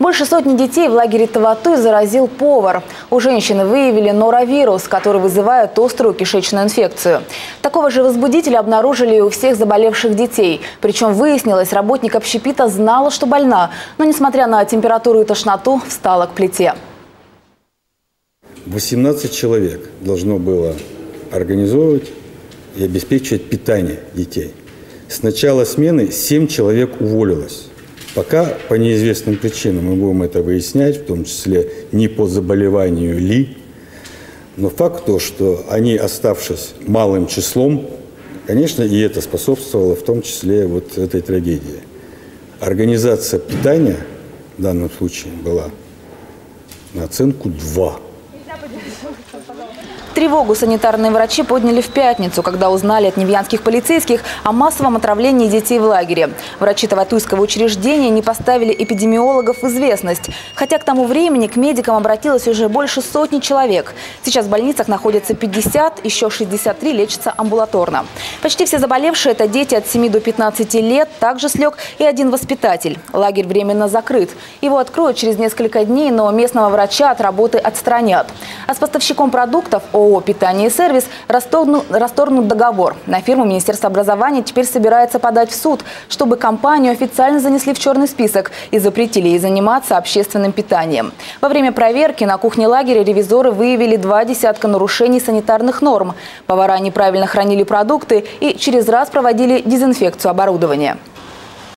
Больше сотни детей в лагере Таватуй заразил повар. У женщины выявили норовирус, который вызывает острую кишечную инфекцию. Такого же возбудителя обнаружили и у всех заболевших детей. Причем выяснилось, работник общепита знала, что больна, но, несмотря на температуру и тошноту, встала к плите. 18 человек должно было организовывать и обеспечивать питание детей. С начала смены 7 человек уволилось. Пока по неизвестным причинам мы будем это выяснять, в том числе не по заболеванию ли. Но факт то, что они, оставшись малым числом, конечно, и это способствовало в том числе вот этой трагедии. Организация питания в данном случае была на оценку 2. Тревогу санитарные врачи подняли в пятницу, когда узнали от невьянских полицейских о массовом отравлении детей в лагере. Врачи Таватуйского учреждения не поставили эпидемиологов в известность. Хотя к тому времени к медикам обратилось уже больше сотни человек. Сейчас в больницах находится 50, еще 63 лечатся амбулаторно. Почти все заболевшие – это дети от 7 до 15 лет. Также слег и один воспитатель. Лагерь временно закрыт. Его откроют через несколько дней, но местного врача от работы отстранят. А с поставщиком продуктов ООО «Питание и сервис» расторгнут договор. На фирму Министерство образования теперь собирается подать в суд, чтобы компанию официально занесли в черный список и запретили ей заниматься общественным питанием. Во время проверки на кухне лагеря ревизоры выявили 2 десятка нарушений санитарных норм. Повара неправильно хранили продукты и через раз проводили дезинфекцию оборудования.